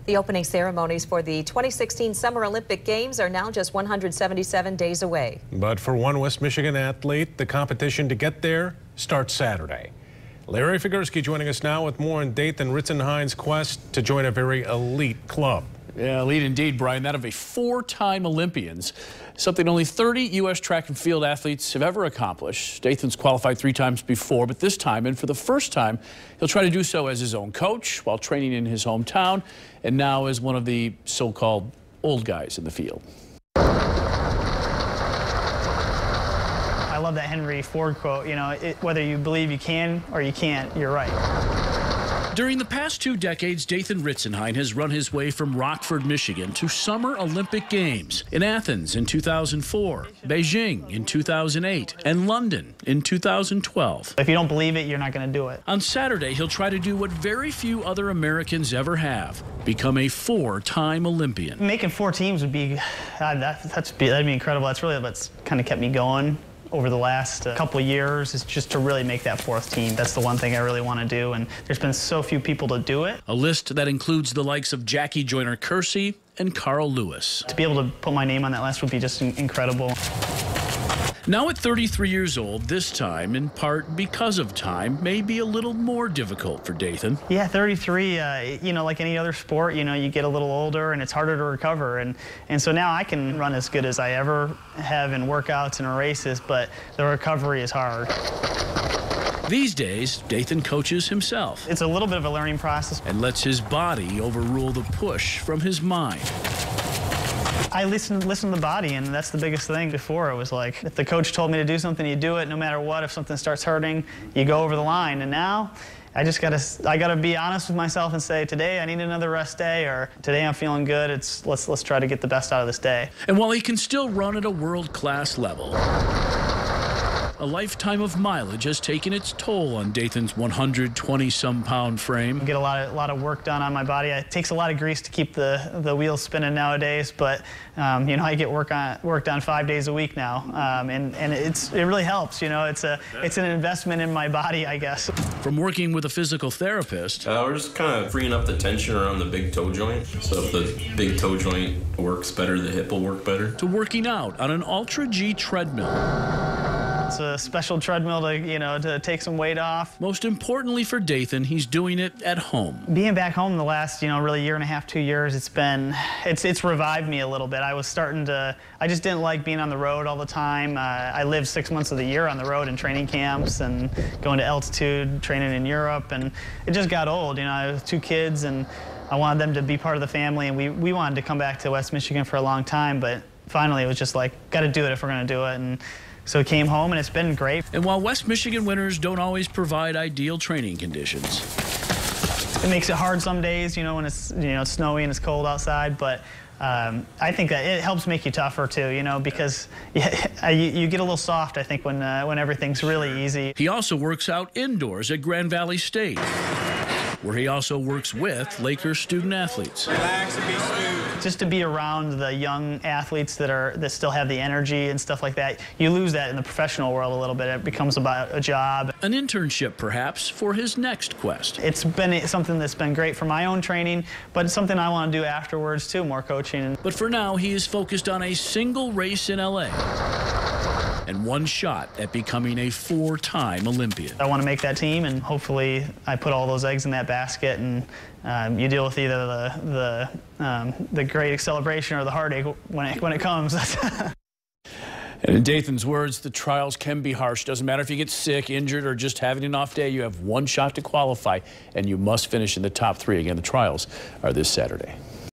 The opening ceremonies for the 2016 Summer Olympic Games are now just 177 days away. But for one West Michigan athlete, the competition to get there starts Saturday. Larry Figursky joining us now with more on Dathan Ritzenhein's quest to join a very elite club. Yeah, elite indeed, Brian. That of a four-time Olympians, something only 30 U.S. track and field athletes have ever accomplished. Dathan's qualified 3 times before, but this time, and for the first time, he'll try to do so as his own coach while training in his hometown, and now as one of the so-called old guys in the field. I love that Henry Ford quote, you know, whether you believe you can or you can't, you're right. During the past 2 decades, Dathan Ritzenhein has run his way from Rockford, Michigan to Summer Olympic Games in Athens in 2004, Beijing in 2008, and London in 2012. If you don't believe it, you're not going to do it. On Saturday, he'll try to do what very few other Americans ever have, become a 4-time Olympian. Making 4 teams would be, that'd be incredible. That's really what's kind of kept me going over the last couple of years, is just to really make that 4th team. That's the one thing I really want to do, and there's been so few people to do it. A list that includes the likes of Jackie Joyner-Kersee and Carl Lewis. To be able to put my name on that list would be just incredible. Now at 33 years old, this time, in part because of time, may be a little more difficult for Dathan. Yeah, 33, you know, like any other sport, you know, you get a little older and it's harder to recover. And so now I can run as good as I ever have in workouts and races, but the recovery is hard. These days, Dathan coaches himself. It's a little bit of a learning process. And lets his body overrule the push from his mind. I listen to the body, and that's the biggest thing. Before, it was like, if the coach told me to do something, you do it no matter what. If something starts hurting, you go over the line. And now, I gotta be honest with myself and say, today I need another rest day, or today I'm feeling good. Let's try to get the best out of this day. And while he can still run at a world-class level, a lifetime of mileage has taken its toll on Dathan's 120-some-pound frame. I get a lot of work done on my body. It takes a lot of grease to keep the wheels spinning nowadays, but you know, I get work done 5 days a week now, and it really helps. You know, it's an investment in my body, I guess. From working with a physical therapist, we're just kind of freeing up the tension around the big toe joint. So if the big toe joint works better, the hip will work better. To working out on an Ultra G treadmill. It's a special treadmill to take some weight off. Most importantly for Dathan, he's doing it at home. Being back home the last, really 1.5 to 2 years, it's revived me a little bit. I just didn't like being on the road all the time. I lived 6 months of the year on the road in training camps and going to altitude, training in Europe, and it just got old. I have 2 kids, and I wanted them to be part of the family, and we wanted to come back to West Michigan for a long time, but finally it was just like, got to do it if we're going to do it. And so we came home, and it's been great. And while West Michigan winters don't always provide ideal training conditions, it makes it hard some days, when it's it's snowy and it's cold outside. But I think that it helps make you tougher too, because you get a little soft, I think, when everything's really easy. He also works out indoors at Grand Valley State, where he also works with Lakers student athletes. Relax and be smooth. Just to be around the young athletes that still have the energy and stuff like that, you lose that in the professional world a little bit. It becomes about a job. An internship, perhaps, for his next quest. It's been something that's been great for my own training, but it's something I want to do afterwards too, more coaching. But for now, he is focused on a single race in LA and one shot at becoming a 4-time Olympian. I want to make that team, and hopefully I put all those eggs in that basket, and you deal with either the great celebration or the heartache when it comes. And in Dathan's words, the trials can be harsh. Doesn't matter if you get sick, injured, or just having an off day. You have one shot to qualify, and you must finish in the top 3. Again, the trials are this Saturday.